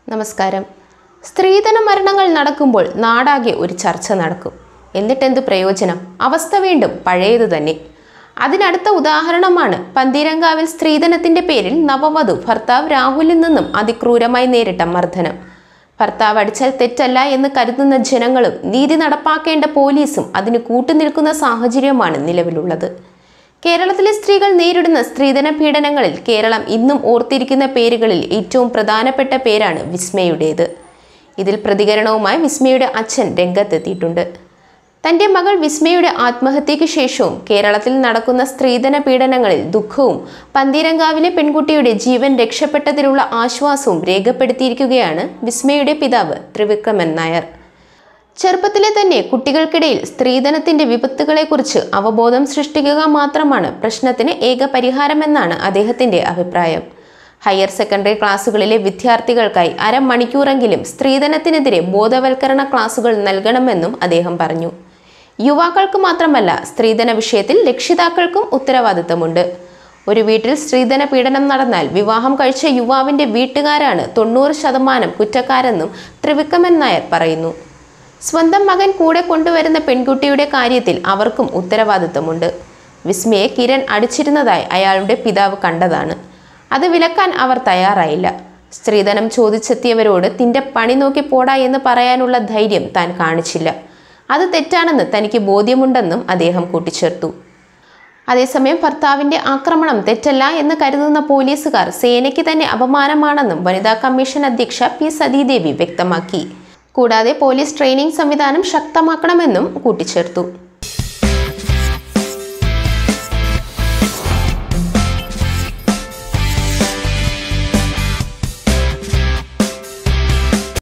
നമസ്കാരം. സ്ത്രീധന മരണങ്ങൾ നടക്കുമ്പോൾ നാടാകെ ഒരു ചർച്ച നടക്കും. എന്നിട്ടെന്ത് പ്രയോജനം? അവസ്ഥ വീണ്ടും പഴയത് തന്നെ. അതിനടുത്ത ഉദാഹരണമാണ് പന്തീരങ്കാവിൽ സ്ത്രീധനത്തിന്റെ പേരിൽ നവവധു ഭർത്താവ് രാഹുലിൽ നിന്നും അതിക്രൂരമായി നേരിട്ട മർദ്ദനം. ഭർത്താവ് അടിച്ചാൽ തെറ്റല്ല എന്ന് കരുതുന്ന ജനങ്ങളും നീതി നടപ്പാക്കേണ്ട പോലീസും അതിന് കൂട്ടുനിൽക്കുന്ന സാഹചര്യമാണ് നിലവിലുള്ളത്. കേരളത്തിലെ സ്ത്രീകൾ നേരിടുന്ന സ്ത്രീധന പീഡനങ്ങളിൽ കേരളം ഇന്നും ഓർത്തിരിക്കുന്ന പേരുകളിൽ ഏറ്റവും പ്രധാനപ്പെട്ട പേരാണ് വിസ്മയുടേത്. ഇതിൽ പ്രതികരണവുമായി വിസ്മയുടെ അച്ഛൻ രംഗത്തെത്തിയിട്ടുണ്ട്. തൻ്റെ മകൾ വിസ്മയുടെ ആത്മഹത്യയ്ക്ക് ശേഷവും കേരളത്തിൽ നടക്കുന്ന സ്ത്രീധന പീഡനങ്ങളിൽ ദുഃഖവും പന്തീരങ്കാവിലെ പെൺകുട്ടിയുടെ ജീവൻ രക്ഷപ്പെട്ടതിലുള്ള ആശ്വാസവും രേഖപ്പെടുത്തിയിരിക്കുകയാണ് വിസ്മയുടെ പിതാവ് ത്രിവിക്രമൻ നായർ. ചെറുപ്പത്തിലെ തന്നെ കുട്ടികൾക്കിടയിൽ സ്ത്രീധനത്തിന്റെ വിപത്തുകളെക്കുറിച്ച് അവബോധം സൃഷ്ടിക്കുക മാത്രമാണ് പ്രശ്നത്തിന് ഏക പരിഹാരമെന്നാണ് അദ്ദേഹത്തിന്റെ അഭിപ്രായം. ഹയർ സെക്കൻഡറി ക്ലാസുകളിലെ വിദ്യാർത്ഥികൾക്കായി അരമണിക്കൂറെങ്കിലും സ്ത്രീധനത്തിനെതിരെ ബോധവൽക്കരണ ക്ലാസുകൾ നൽകണമെന്നും അദ്ദേഹം പറഞ്ഞു. യുവാക്കൾക്ക് മാത്രമല്ല, സ്ത്രീധന വിഷയത്തിൽ രക്ഷിതാക്കൾക്കും ഉത്തരവാദിത്തമുണ്ട്. ഒരു വീട്ടിൽ സ്ത്രീധന പീഡനം നടന്നാൽ വിവാഹം കഴിച്ച യുവാവിന്റെ വീട്ടുകാരാണ് 90% കുറ്റക്കാരെന്നും ത്രിവിക്രമൻ നായർ പറയുന്നു. സ്വന്തം മകൻ കൂടെ കൊണ്ടുവരുന്ന പെൺകുട്ടിയുടെ കാര്യത്തിൽ അവർക്കും ഉത്തരവാദിത്തമുണ്ട്. വിസ്മയെ കിരൺ അടിച്ചിരുന്നതായി അയാളുടെ പിതാവ് കണ്ടതാണ്. അത് വിലക്കാൻ അവർ തയ്യാറായില്ല. സ്ത്രീധനം ചോദിച്ചെത്തിയവരോട് തിന്റെ പണി നോക്കി പോടാ എന്ന് പറയാനുള്ള ധൈര്യം താൻ കാണിച്ചില്ല. അത് തെറ്റാണെന്ന് തനിക്ക് ബോധ്യമുണ്ടെന്നും അദ്ദേഹം കൂട്ടിച്ചേർത്തു. അതേസമയം ഭർത്താവിന്റെ ആക്രമണം തെറ്റല്ല എന്ന് കരുതുന്ന പോലീസുകാർ സേനയ്ക്ക് തന്നെ അപമാനമാണെന്നും വനിതാ കമ്മീഷൻ അധ്യക്ഷ പി സതീദേവി വ്യക്തമാക്കി. കൂടാതെ പോലീസ് ട്രെയിനിംഗ് സംവിധാനം ശക്തമാക്കണമെന്നും കൂട്ടിച്ചേർത്തു.